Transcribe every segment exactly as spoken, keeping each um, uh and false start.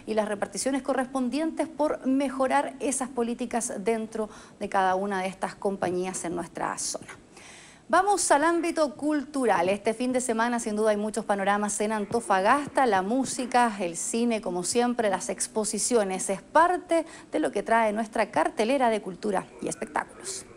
y las reparticiones correspondientes por mejorar esas políticas dentro de cada una de estas compañías en nuestra zona. Vamos al ámbito cultural. Este fin de semana sin duda hay muchos panoramas en Antofagasta, la música, el cine, como siempre, las exposiciones. Es parte de lo que trae nuestra cartelera de cultura y espectáculos.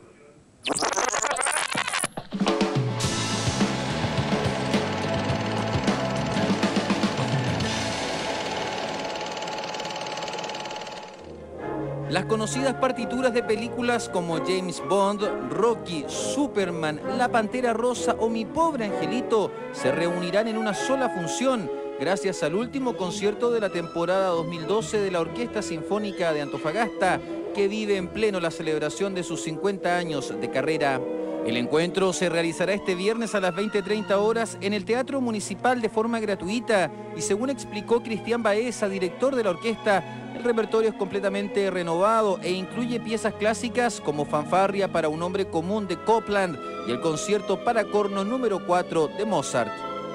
Las conocidas partituras de películas como James Bond, Rocky, Superman, La Pantera Rosa o Mi Pobre Angelito se reunirán en una sola función gracias al último concierto de la temporada dos mil doce de la Orquesta Sinfónica de Antofagasta, que vive en pleno la celebración de sus cincuenta años de carrera. El encuentro se realizará este viernes a las veinte treinta horas en el Teatro Municipal de forma gratuita y, según explicó Cristian Baeza, director de la orquesta, el repertorio es completamente renovado e incluye piezas clásicas como Fanfarria para un hombre común de Copland y el concierto para corno número cuatro de Mozart.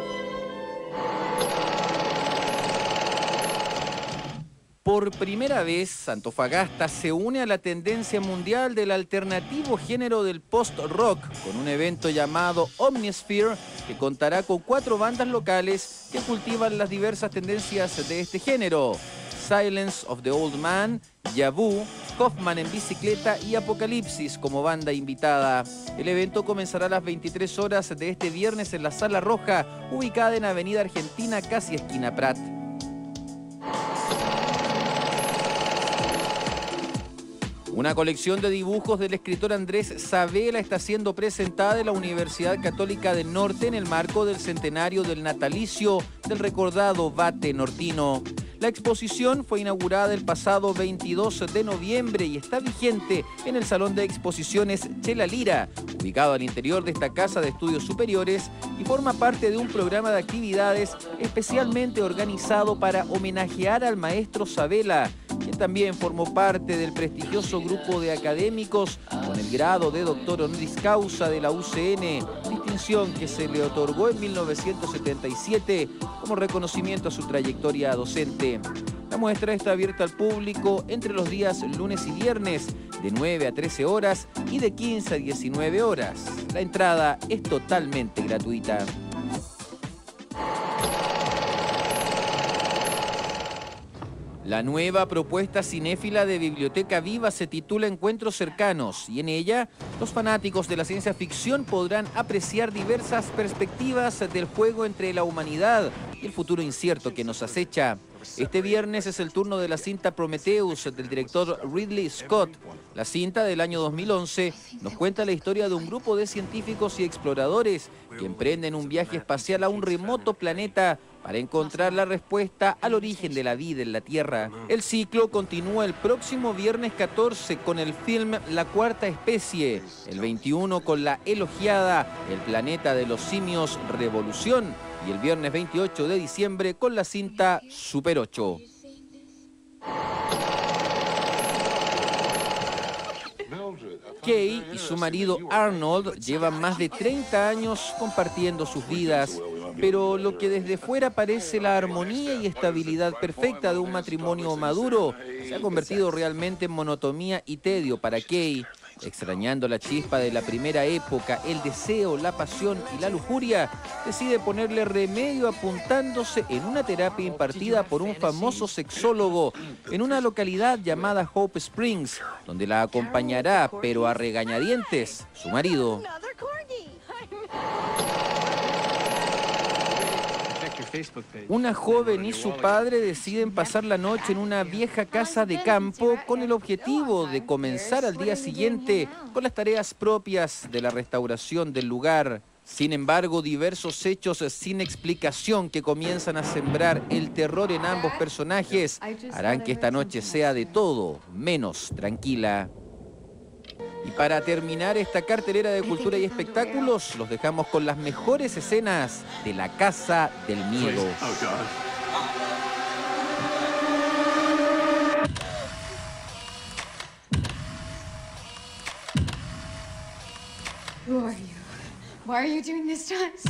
Por primera vez, Antofagasta se une a la tendencia mundial del alternativo género del post-rock con un evento llamado Omnisphere, que contará con cuatro bandas locales que cultivan las diversas tendencias de este género: Silence of the Old Man, Yabu, Kaufman en bicicleta y Apocalipsis como banda invitada. El evento comenzará a las veintitrés horas de este viernes en la Sala Roja, ubicada en Avenida Argentina, casi esquina Prat. Una colección de dibujos del escritor Andrés Sabela está siendo presentada en la Universidad Católica del Norte en el marco del centenario del natalicio del recordado Vate nortino. La exposición fue inaugurada el pasado veintidós de noviembre y está vigente en el Salón de Exposiciones Chela Lira, ubicado al interior de esta casa de estudios superiores, y forma parte de un programa de actividades especialmente organizado para homenajear al maestro Sabela, quien también formó parte del prestigioso grupo de académicos con el grado de doctor honoris causa de la U C N, distinción que se le otorgó en mil novecientos setenta y siete como reconocimiento a su trayectoria docente. La muestra está abierta al público entre los días lunes y viernes de nueve a trece horas y de quince a diecinueve horas. La entrada es totalmente gratuita. La nueva propuesta cinéfila de Biblioteca Viva se titula Encuentros Cercanos y en ella los fanáticos de la ciencia ficción podrán apreciar diversas perspectivas del juego entre la humanidad y el futuro incierto que nos acecha. Este viernes es el turno de la cinta Prometheus del director Ridley Scott. La cinta, del año dos mil once, nos cuenta la historia de un grupo de científicos y exploradores que emprenden un viaje espacial a un remoto planeta para encontrar la respuesta al origen de la vida en la Tierra. El ciclo continúa el próximo viernes catorce con el film La Cuarta Especie, el veintiuno con la elogiada El Planeta de los Simios Revolución y el viernes veintiocho de diciembre con la cinta Super ocho. Kay y su marido Arnold llevan más de treinta años compartiendo sus vidas, pero lo que desde fuera parece la armonía y estabilidad perfecta de un matrimonio maduro se ha convertido realmente en monotonía y tedio para Kay. Extrañando la chispa de la primera época, el deseo, la pasión y la lujuria, decide ponerle remedio apuntándose en una terapia impartida por un famoso sexólogo en una localidad llamada Hope Springs, donde la acompañará, pero a regañadientes, su marido. Una joven y su padre deciden pasar la noche en una vieja casa de campo con el objetivo de comenzar al día siguiente con las tareas propias de la restauración del lugar. Sin embargo, diversos hechos sin explicación que comienzan a sembrar el terror en ambos personajes harán que esta noche sea de todo menos tranquila. Y para terminar esta cartelera de cultura y espectáculos, los dejamos con las mejores escenas de La Casa del Miedo. Who are you? Why are you doing this to us?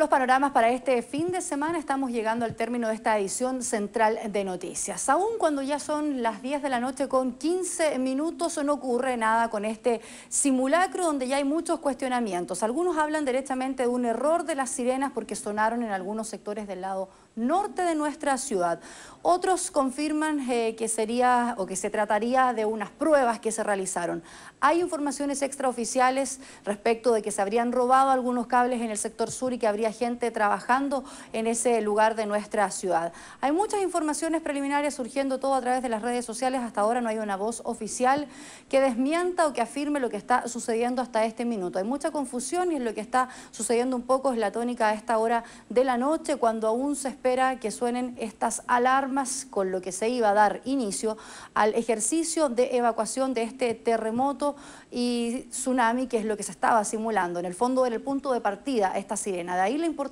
los panoramas para este fin de semana. Estamos llegando al término de esta edición central de noticias. Aún cuando ya son las diez de la noche con quince minutos, no ocurre nada con este simulacro donde ya hay muchos cuestionamientos. Algunos hablan directamente de un error de las sirenas porque sonaron en algunos sectores del lado norte de nuestra ciudad. Otros confirman eh, que sería o que se trataría de unas pruebas que se realizaron. Hay informaciones extraoficiales respecto de que se habrían robado algunos cables en el sector sur y que habría gente trabajando en ese lugar de nuestra ciudad. Hay muchas informaciones preliminares surgiendo todo a través de las redes sociales. Hasta ahora no hay una voz oficial que desmienta o que afirme lo que está sucediendo hasta este minuto. Hay mucha confusión y es lo que está sucediendo un poco, es la tónica a esta hora de la noche, cuando aún se espera que suenen estas alarmas, con lo que se iba a dar inicio al ejercicio de evacuación de este terremoto y tsunami, que es lo que se estaba simulando. En el fondo era el punto de partida esta sirena. De ahí la importancia